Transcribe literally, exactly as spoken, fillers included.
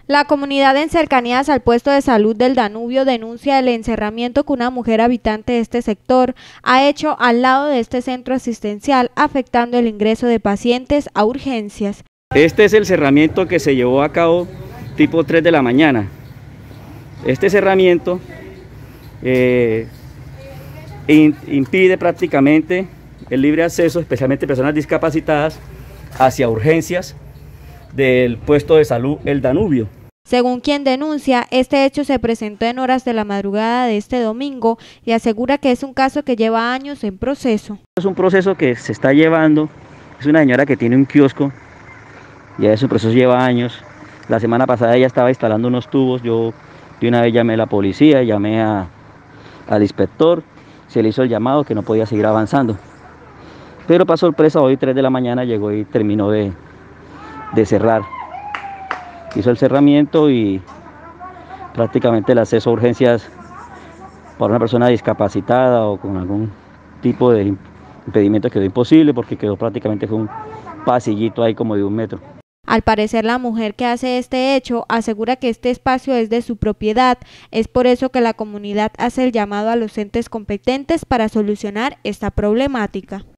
La comunidad en cercanías al puesto de salud del Danubio denuncia el encerramiento que una mujer habitante de este sector ha hecho al lado de este centro asistencial, afectando el ingreso de pacientes a urgencias. Este es el cerramiento que se llevó a cabo tipo tres de la mañana. Este cerramiento eh, in, impide prácticamente el libre acceso, especialmente personas discapacitadas, hacia urgencias del puesto de salud El Danubio. Según quien denuncia, este hecho se presentó en horas de la madrugada de este domingo y asegura que es un caso que lleva años en proceso. Es un proceso que se está llevando, es una señora que tiene un kiosco, ya ese proceso lleva años. La semana pasada ella estaba instalando unos tubos, yo de una vez llamé a la policía, llamé a, al inspector, se le hizo el llamado que no podía seguir avanzando. Pero para sorpresa, hoy tres de la mañana llegó y terminó de, de cerrar. Hizo el cerramiento y prácticamente el acceso a urgencias para una persona discapacitada o con algún tipo de impedimento quedó imposible, porque quedó prácticamente fue un pasillito ahí como de un metro. Al parecer, la mujer que hace este hecho asegura que este espacio es de su propiedad. Es por eso que la comunidad hace el llamado a los entes competentes para solucionar esta problemática.